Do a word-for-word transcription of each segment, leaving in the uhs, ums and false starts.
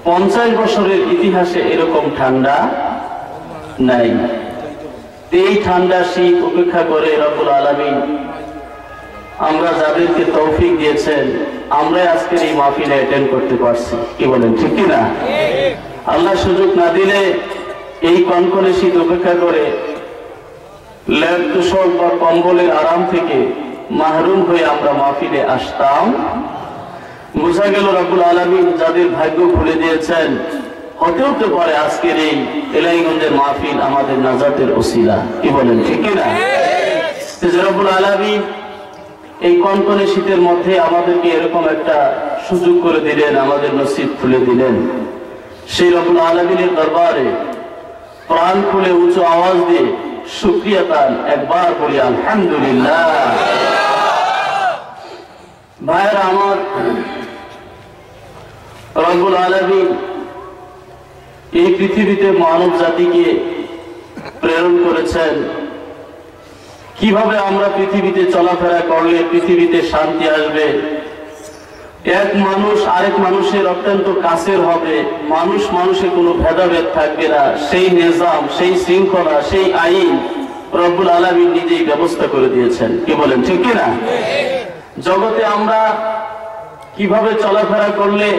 পঞ্চাশ বছরের ইতিহাসে এরকম ঠান্ডা নাই। এই ঠান্ডা শীত উপেক্ষা করে রব্বুল আলামিন আমরা যাদেরকে তৌফিক দিয়েছেন, আমরা আজকের এই মাহফিলে অ্যাটেন্ড করতে পারছি। কি বলেন, ঠিক কি না? আল্লাহ সুযোগ না দিলে এই কনকনে শীত উপেক্ষা করে ল্যাব তুষক বা কম্বলের আরাম থেকে মাহরুম হয়ে আমরা মাহফিলে আসতাম। বোঝা গেল রব্বুল আলামিন যাদের ভাগ্য খুলে দিয়েছেন, হতে হতে পারে আজকের এই এলাইগঞ্জের মাহফিল আমাদের নাজাতের ওসিলা। কি বলেন, ঠিক কি না? রব্বুল আলামিন এই কনকনে শীতের মধ্যে আমাদেরকে এরকম একটা সুযোগ করে দিলেন, আমাদের নসিব খুলে দিলেন। সেই রব্বুল আলামিনের দরবারে প্রাণ খুলে উঁচু আওয়াজ দিয়ে শুকরিয়া তান একবার বলি আলহামদুলিল্লাহ। ভাইরা আমার, রব্বুল আলামিন এই পৃথিবীতে মানব জাতিকে প্রেরণ করেছেন। কিভাবে আমরা পৃথিবীতে চলাফেরা করলে পৃথিবীতে শান্তি আসবে, এক মানুষ আরেক মানুষের অত্যন্ত কাছের হবে, মানুষ মানুষে কোনো ভেদাভেদ থাকবে না, সেই নিজাম, সেই শৃঙ্খলা, সেই আইন রব্বুল আলামিন নিজেই ব্যবস্থা করে দিয়েছেন। কি বলেন, ঠিক কি না? জগতে আমরা কিভাবে চলাফেরা করলে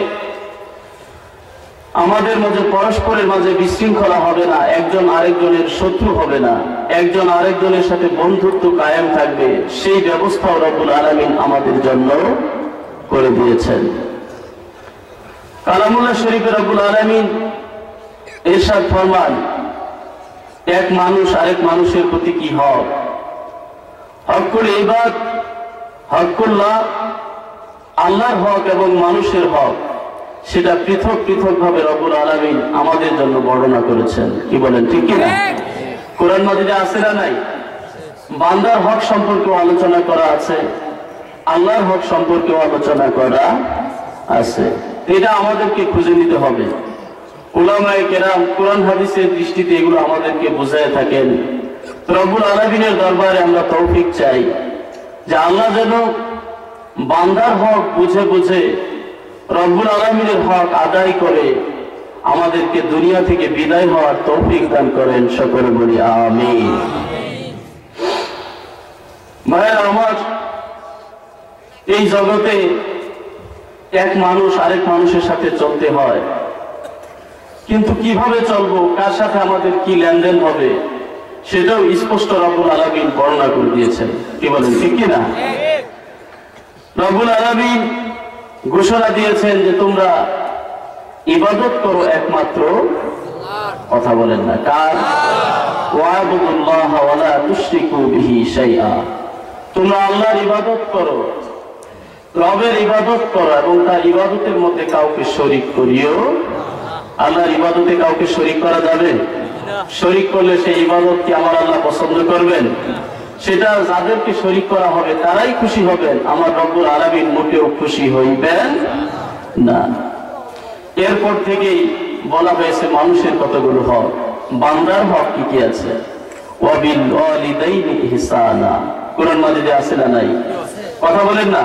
আমাদের মাঝে পরস্পরের মাঝে বিশৃঙ্খলা হবে না, একজন আরেকজনের শত্রু হবে না, একজন আরেকজনের সাথে বন্ধুত্ব কায়েম থাকবে, সেই ব্যবস্থাও রব্বুল আলামিন আমাদের জন্য করে দিয়েছেন। কালামুল্লাহ শরীফে রব্বুল আলামিন ইরশাদ ফরমান, এক মানুষ আরেক মানুষের প্রতি কি হক, হকুল ইবাদ, হকুল্লাহ, আল্লাহর হক এবং মানুষের হক, সেটা পৃথক পৃথক ভাবে রব্বুল আলামিন আমাদের জন্য বর্ণনা করেছেন। কি বলেন, ঠিক কি না? কোরআন মাজিদে আছে না নাই? বান্দার হক সম্পর্কে আলোচনা করা আছে, আল্লাহর হক সম্পর্কে আলোচনা করা আছে। এটা আমাদেরকে খুঁজে নিতে হবে। উলামায়ে কেরাম কোরআন হাদিসের দৃষ্টিতে এগুলো আমাদেরকে বোঝায় থাকেন। রব্বুল আলামিনের দরবারে আমরা তৌফিক চাই যে আল্লাহ যেন বান্দার হক বুঝে বুঝে রব্বুল আলামিনের হক আদায় করে আমাদেরকে দুনিয়া থেকে বিদায় হওয়ার তৌফিক দান করেন। সকলে বলি আমিন। ভাইয়েরা আমার, এই জগতে এক মানুষ আরেক মানুষের সাথে চলতে হয়, কিন্তু কিভাবে চলবো, কার সাথে আমাদের কি লেনদেন হবে, সেটাও স্পষ্ট রব্বুল আলামিন বর্ণনা করে দিয়েছেন। কি বলেন, ঠিক কি না? রব্বুল আলামিন ঘোষণা দিয়েছেন যে তোমরা ইবাদত করো একমাত্র, কথা বলেন না কার, ওয়াবুদুল্লাহ ওয়ালা তুশরিকু বিহি শাইআ, তোমরা আল্লাহর ইবাদত করো, রবের ইবাদত করো এবং তার ইবাদতের মধ্যে কাউকে শরীক করিও। আল্লাহর ইবাদতে কাউকে শরীক করা যাবে? শরীক করলে সেই ইবাদত কি আমার আল্লাহ পছন্দ করবেন? সেটা যাদেরকে শরীক করা হবে তারাই খুশি হবেন, আমার রব্বুল আলামিন মোটেও খুশি হইবেন না। এরপর থেকেই বলা হয়েছে মানুষের কতগুলো হক, বান্দার হক কি কি আছে। ওয়াবিল ওয়ালিদাইনি ইহসানা, কোরআন মাজিদে আছে না নাই? কথা বলেন না।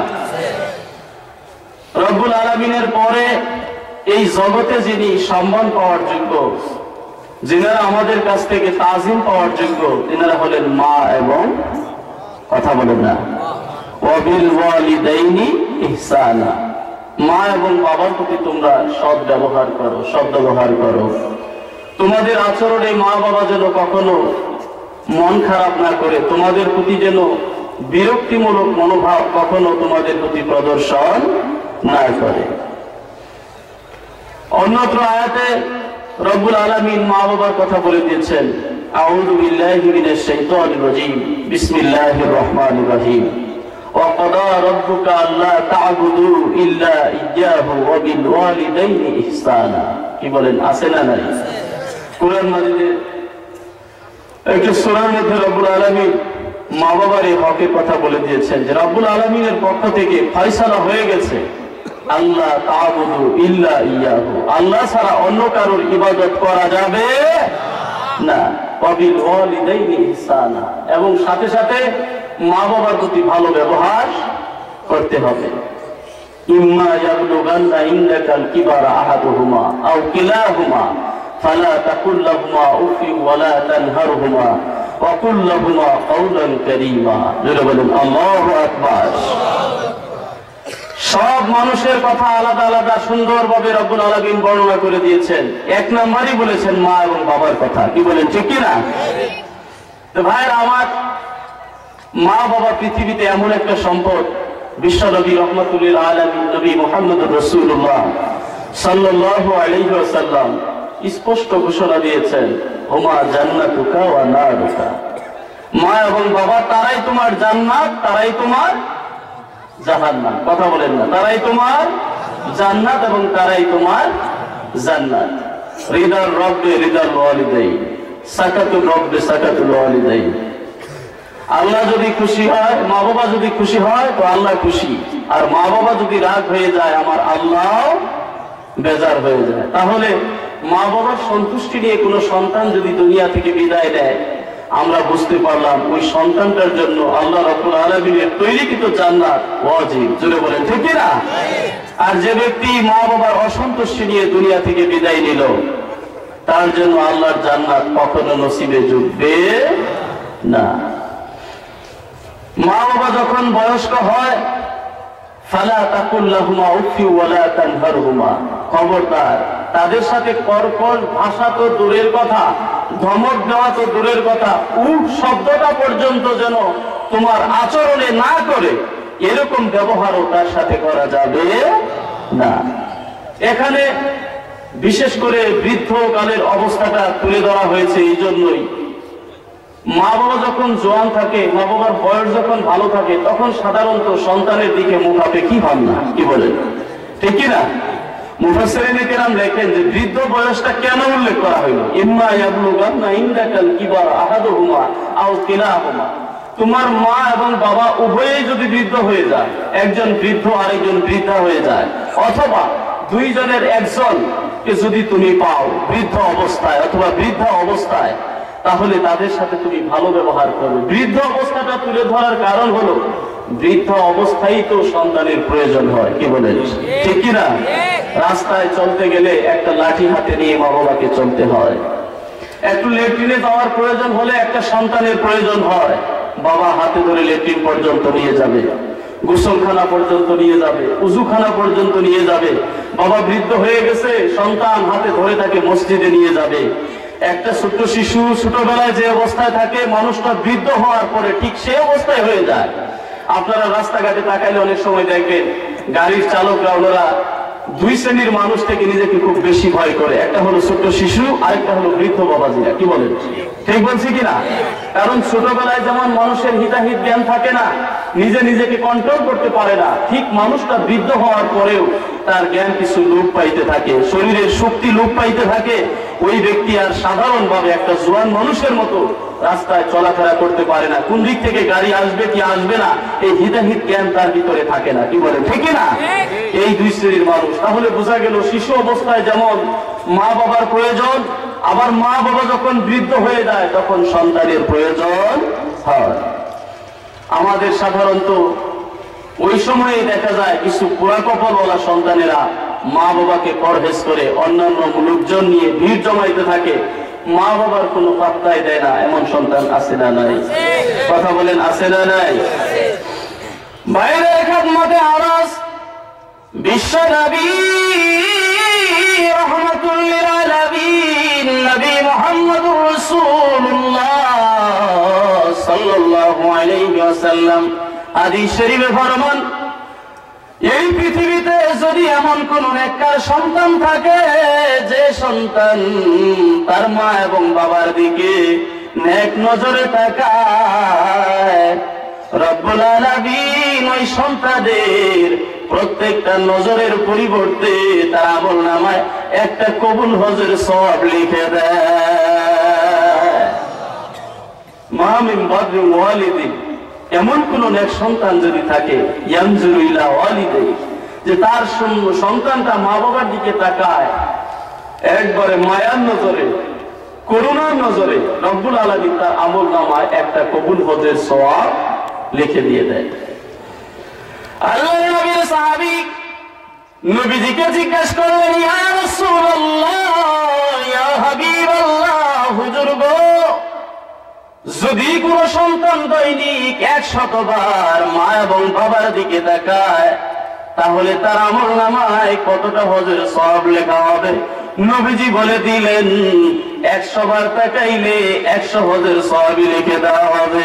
রব্বুল আলামিনের পরে এই জগতে যিনি সম্মান পাওয়ার যোগ্য, যিনারা আমাদের কাছ থেকে তাজিম পাওয়ার যোগ্য, তিনারা হলেন মা এবং, কথা বলেন না, ওয়াবিল ওয়ালিদাইনি ইহসানা, মা এবং বাবার প্রতি তোমরা সৎ ব্যবহার করো, সৎ ব্যবহার করো। তোমাদের আচরণে মা বাবা যেন কখনো মন খারাপ না করে, তোমাদের প্রতি যেন বিরক্তিমূলক মনোভাব কখনো তোমাদের প্রতি প্রদর্শন না করে। অন্যত্র আয়াতে রব্বুল আলামিন মা বাবার কথা বলে দিয়েছেন, আউযু বিল্লাহি মিনাশ শাইতানির রাজীম, বিসমিল্লাহির রহমানির রহিম, ওয়া ক্বাদা রাব্বুকা আল্লা তা'বুদু ইল্লা ইয়্যাহু ওয়া বিল ওয়ালিদাইনি ইহসানা। কি বলেন, আছে না নাই? কোরআন মাজিদে একটা সূরার মধ্যে রব্বুল আলামিন মা বাবার এই হকের কথা বলে দিয়েছেন যে রব্বুল আলামিনের পক্ষ থেকে ফয়সালা হয়ে গেছে, আল্লাহ তা'বুদু ইল্লা ইয়্যাহু, আল্লাহ ছাড়া অন্য কারোর ইবাদত করা যাবে না, ওয়া বিল ওয়ালিদাইনি ইহসানা, এবং সাথে সাথে মা বাবার প্রতি ভালো ব্যবহার করতে হবে। ইম্মা ইয়াবলুগান্না ইনদাকাল কিবারা আহাদুহুমা আও কিলাহুমা ফালা তাকুল লাহুমা উফি ওয়ালা তানহারহুমা ওয়া কুল লাহুমা কাওলান কারীমা। জোরে বলেন আল্লাহু আকবার। সব মানুষের কথা আলাদা আলাদা সুন্দরভাবে রব্বুল আলামিন বর্ণনা করে দিয়েছেন। এক নম্বরই বলেছেন মা এবং বাবার কথা। কি বলেন, ঠিক কি না? তো ভাইরা আমার, মা বাবা পৃথিবীতে এমন একটা সম্পদ, বিশ্ব নবী রহমাতুল্লিল আলামিন নবী মুহাম্মদুর রাসূলুল্লাহ সাল্লাল্লাহু আলাইহি ওয়াসাল্লাম স্পষ্ট ঘোষণা দিয়েছেন, হুমা জান্নাতুকা ওয়া নারুকা। মা এবং বাবা তারাই তোমার জান্নাত, তারাই তোমার জাহান্নাম। কথা বলেন না? তারাই তোমার জান্নাত এবং তারাই তোমার জান্নাত। রিদার রব্বে রিদাল ওয়ালিদাইন, সাকাতুর রব্বে সাকাতুল ওয়ালিদাইন। আল্লাহ যদি খুশি হয়, মা বাবা যদি খুশি হয় তো আল্লাহ খুশি, আর মা বাবা যদি রাগ হয়ে যায় আমার আল্লাহ বেজার হয়ে যায়। তাহলে মা বাবার সন্তুষ্টি নিয়ে কোনো সন্তান যদি দুনিয়া থেকে বিদায় দেয়, আমরা বুঝতে পারলাম ওই সন্তানটার জন্য আল্লাহ রাব্বুল আলামিনের তৈরিকৃত জান্নাত ওয়াজিব। জোরে বলেন ঠিক না? আর যে ব্যক্তি মা বাবার অসন্তুষ্টি নিয়ে দুনিয়া থেকে বিদায় নিল, তার জন্য আল্লাহর জান্নাত কখনো নসিবে জুটবে না। মা বাবা যখন বয়স্ক হয়, ফালা তাকুল লাহুমা উফি ওয়ালা তানহারহুমা, খবরদার তাদের সাথে কর্কশ ভাষা তো দূরের কথা, ধমক দেওয়া তো দূরের কথা, উফ শব্দটা পর্যন্ত যেন তোমার আচরণে না করে, এরকম ব্যবহারও তার সাথে করা যাবে না। এখানে বিশেষ করে বৃদ্ধকালের অবস্থাটা তুলে ধরা হয়েছে এই জন্যই, মা বাবা যখন জোয়ান থাকে, মা বাবার বয়স যখন ভালো থাকে, তখন সাধারণত সন্তানের দিকে মুখাপেক্ষী হন না। কি বলেন, ঠিক কি না? মুফাসসিরিনে কেরাম লেখেন যে বৃদ্ধ বয়সটা কেন উল্লেখ করা হইল? ইম্মা ইয়াবলুগান্না ইনদাকাল কিবারা আহাদুহুমা আও কিলাহুমা, তোমার মা এবং বাবা উভয়েই যদি বৃদ্ধ হয়ে যায়, একজন বৃদ্ধ আরেকজন বৃদ্ধা হয়ে যায়, অথবা দুইজনের একজনকে যদি তুমি পাও বৃদ্ধ অবস্থায় অথবা বৃদ্ধা অবস্থায়, তাহলে তাদের সাথে তুমি ভালো ব্যবহার করো। বৃদ্ধ অবস্থাটা তুলে ধরার কারণ হলো বৃদ্ধ অবস্থায় তো সন্তানের প্রয়োজন হয়। কি বলেন, ঠিক কিনা? রাস্তায় চলতে গেলে একটা লাঠি হাতে নিয়ে মা বাবাকে চলতে হয়। একটু লেট্রিনে যাওয়ার প্রয়োজন হলে একটা সন্তানের প্রয়োজন হয়, বাবা হাতে ধরে লেট্রিন পর্যন্ত নিয়ে যাবে, গোসলখানা পর্যন্ত নিয়ে যাবে, উজুখানা পর্যন্ত নিয়ে যাবে। বাবা বৃদ্ধ হয়ে গেছে, সন্তান হাতে ধরে তাকে মসজিদে নিয়ে যাবে। একটা ছোট্ট শিশু ছোটবেলায় যে অবস্থায় থাকে, মানুষটা বৃদ্ধ হওয়ার পরে ঠিক সেই অবস্থায় হয়ে যায়। আপনারা রাস্তাঘাটে তাকাইলে অনেক সময় দেখবেন গাড়ির চালকরা ওনারা দুই শ্রেণীর মানুষ থেকে নিজেকে খুব বেশি ভয় করে। একটা হলো ছোট্ট শিশু, আরেকটা হলো বৃদ্ধ বাবাজিরা। কি বলেন, ঠিক বলছি কিনা? কারণ ছোটবেলায় যেমন মানুষের হিতাহিত জ্ঞান থাকে না, নিজে নিজেকে কন্ট্রোল করতে পারে না, ঠিক মানুষটা বৃদ্ধ হওয়ার পরেও তার জ্ঞান কিছু লোপ পাইতে থাকে, শরীরের শক্তি লোপ পাইতে থাকে। ওই ব্যক্তি আর সাধারণভাবে একটা জোয়ান মানুষের মতো রাস্তায় চলাফেরা করতে পারে না। কোন দিক থেকে গাড়ি আসবে কি আসবে না, এই হিতাহিত জ্ঞান তার ভিতরে থাকে না। কি বলেন, ঠিক না? এই দুই শ্রেণীর মানুষ। তাহলে বোঝা গেল শিশু অবস্থায় যেমন মা বাবার প্রয়োজন, আবার মা বাবা যখন বৃদ্ধ হয়ে যায় তখন সন্তানের প্রয়োজন হয়। আমাদের সাধারণত ওই সময়ে দেখা যায় কিছু পোড়া কপালওয়ালা সন্তানেরা মা বাবাকে পরহেজ করে অন্যান্য লোকজন নিয়ে ভিড় জমাইতে থাকে, মা বাবার কোনো পাত্তাই দেয় না। এমন সন্তান আছে না নাই? কথা বলেন, আছে না নাই? বাইরের খেদমতে আরজ বিশ্ব নবী রাহমাতুল লিল আলামিন নবী মুহাম্মদুর রাসূলুল্লাহ সাল্লাল্লাহু আলাইহি ওয়াসাল্লাম হাদিস শরীফে ফরমান, এই পৃথিবীতে যদি এমন কোন নেককার সন্তান থাকে, যে সন্তান তার মা এবং বাবার দিকে নেক নজরে তাকায়, রব্বুল আলামিন ওই সন্তানদের প্রত্যেকটা নজরের পরিবর্তে তার আমলনামায় একটা কবুল হজের সওয়াব লিখে দেয়। মা মিন বাদরি ওয়ালিদিন, এমন কোন নেক সন্তান যদি থাকে, ইয়ানজুরু ইলা ওয়ালিদাই, যে তার সন্তানটা মা বাবার দিকে তাকায় একবারে মায়ার নজরে, করুণার নজরে, রব্বুল আলামিন তার আমলনামায় একটা কবুল হজের সওয়াব লিখে দিয়ে দেয়। আল্লাহর নবীর সাহাবী নবীজিকে জিজ্ঞেস করলেন, ইয়া রাসূলুল্লাহ, ইয়া হাবিবাল্লাহ, হুজুর গো, যদি কোন সন্তান দৈনিক একশতবার মা এবং বাবার দিকে তাকায় তাহলে তার আমল নামায় কতটা হজের সওয়াব লেখা হবে? নবীজি বলে দিলেন, একশো বার তাকাইলে একশো হজের সওয়াবই লিখে দেওয়া হবে।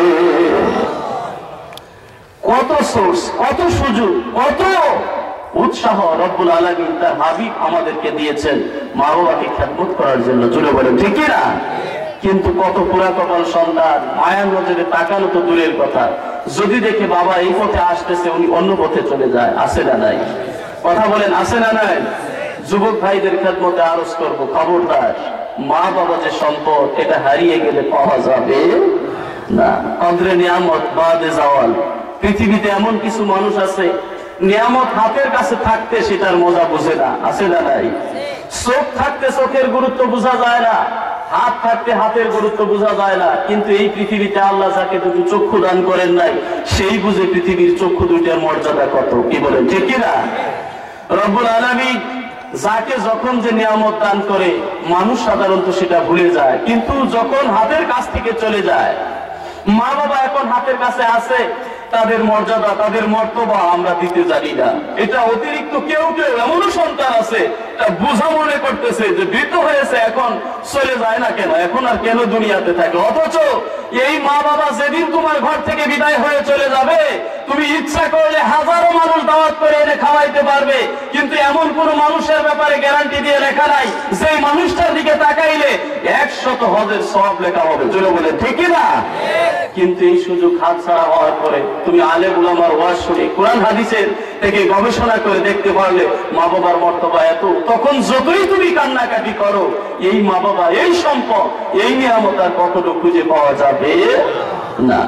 কত সোর্স, কত সুযোগ, কত উৎসাহ রব্বুল আলামিন তার হাবিব আমাদেরকে দিয়েছেন মা বাবাকে খেদমত করার জন্য। জুড়ে বলেন ঠিক না? কিন্তু কত পুরা কপাল সন্তান মায়ার নজরে তাকানো তো দূরের কথা, যদি দেখে বাবা এই পথে আসতেছে উনি অন্য পথে চলে যায়। আছে না নাই? কথা বলেন, আছে না নাই? যুবক ভাইদের খেদমতে আরজ করবো, খবরদার, মা বাবা যে সম্পদ এটা হারিয়ে গেলে পাওয়া যাবে না। কদরে নিয়ামত বাদে জাওয়াল। পৃথিবীতে এমন কিছু মানুষ আছে নিয়ামত হাতের কাছে থাকতে সেটার মজা বুঝে না। আছে না নাই? চোখ থাকতে চোখের গুরুত্ব বোঝা যায় না, হাত থাকতে হাতের গুরুত্ব বোঝা যায় না, কিন্তু এই পৃথিবীতে আল্লাহ যাকে দুটো চক্ষু দান করেন নাই সেই বুঝে পৃথিবীর চক্ষু দুইটার মর্যাদা কত। কি বলেন ঠিক কিনা? রব্বুল আলামিন যাকে যখন যে নিয়ামত দান করে মানুষ সাধারণত সেটা ভুলে যায়, কিন্তু যখন হাতের কাছ থেকে চলে যায়, মা বাবা এখন হাতের কাছে আছে, তাদের মর্যাদা তাদের মর্তবা আমরা দিতে জানি না। এটা অতিরিক্ত কেউ কেউ এমনও সন্তান আছে বোঝা মনে করতেছে যে বৃদ্ধ হয়েছে এখন চলে যায় না কেন, এখন আর কেন দুনিয়াতে থাকে। অথচ এই মা বাবা যেদিন তোমার ঘর থেকে বিদায় হয়ে চলে যাবে তুমি ইচ্ছা করলে হাজারো মানুষ দাওয়াত করে এনে খাওয়াইতে পারবে, কিন্তু এমন কোন মানুষের ব্যাপারে গ্যারান্টি দিয়ে লেখা নাই যে মানুষটার দিকে তাকাইলে একশত হজের সওয়াব লেখা হবে। জোরে বলে ঠিক না? কিন্তু এই সুযোগ হাতছাড়া হওয়ার পরে তুমি আলেম উলামার ওয়াজ শুনে কোরআন হাদিসের থেকে গবেষণা করে দেখতে পারলে মা বাবার মর্তবা এত, তখন যতই তুমি কান্নাকাটি করো এই মা বাবা এই সম্পদ এই নিয়ামত আর কখনো খুঁজে পাওয়া যাবে না।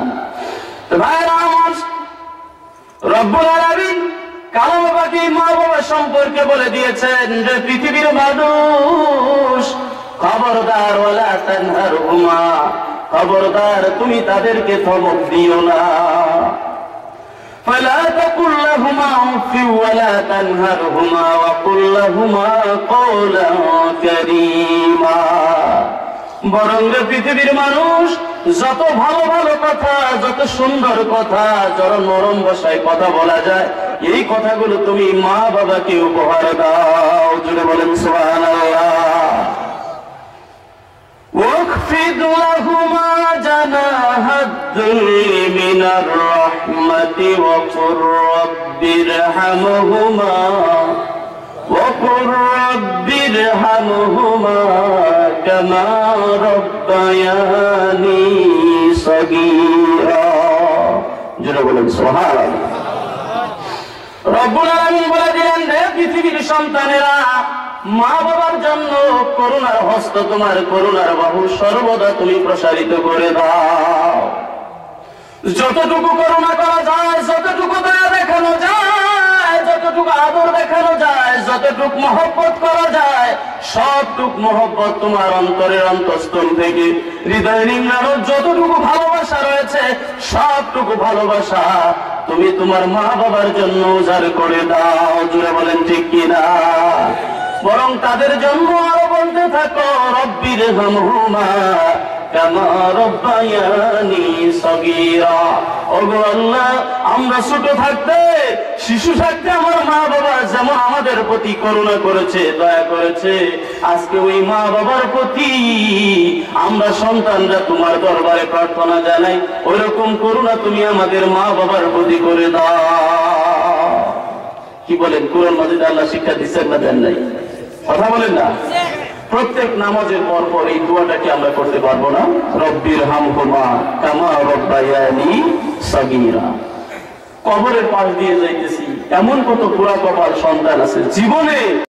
ভাইরা আমার, রব্বুল আলামিন কালাম পাকে মা বাবা সম্পর্কে বলে দিয়েছেন যে পৃথিবীর মানুষ, খবরদার ওয়ালা তানহারহুমা, খবরদার তুমি তাদেরকে ধমক দিও না। ফালা তাকুল লাহুমা উফি ওয়ালা তানহারহুমা ওয়া কুল লাহুমা কওলান কারীমা। বরং পৃথিবীর মানুষ যত ভালো ভালো কথা, যত সুন্দর কথা, যত নরম ভাষায় কথা বলা যায় এই কথাগুলো তুমি মা বাবাকে উপহার দাও। জুড়ে বলেন সুবহানাল্লাহ। واخفض لهما جناح الذل من الرحمة وقل رب ارحمهما وقل رب ارحمهما كما ربياني صغيرا। জোরে বলেন সুবহানাল্লাহ। রব্বুল আলামিন বলে দিলেন, হে পৃথিবীর সন্তানেরা, মা বাবার জন্য করুণার হস্ত, তোমার করুণার বাহু সর্বদা তুমি প্রসারিত করে দাও। যতটুকু করুণা করা যায়, যতটুকু দয়া দেখানো যায়, যতটুকু আদর দেখানো যায়, যতটুকু মহব্বত করা যায়, সবটুক মহব্বত তোমার অন্তরের অন্তঃস্থল থেকে হৃদয় নিংড়ানোর যতটুকু ভালোবাসা রয়েছে সবটুকু ভালোবাসা তুমি তোমার মা বাবার জন্য উজাড় করে দাও। জুড়ে বলেন ঠিক কিনা? বরং তাদের জন্য আরো বলতে থাকো, রব্বির হামহুমা কামা রব্বায়ানি সগীরা। ওগো আল্লাহ, আমরা ছোট থাকতে, শিশু থাকতে আমার মা বাবা যেমন আমাদের প্রতি করুণা করেছে, দয়া করেছে, আজকে ওই মা বাবার প্রতি আমরা সন্তানরা তোমার দরবারে প্রার্থনা জানাই, ওইরকম করুণা তুমি আমাদের মা বাবার প্রতি করে দাও। কি বলেন? কোরআন মাজিদে আল্লাহ শিক্ষা দিচ্ছেন না দেন নাই? কথা বলেন না? প্রত্যেক নামাজের পর পর এই দোয়াটাকে আমরা করতে পারবো না? রব্বির হামহুমা কামা রব্বায়ানি সগীরা। কবরের পাশ দিয়ে যাইতেছি, এমন কত পুরা কপাল সন্তান আছে জীবনে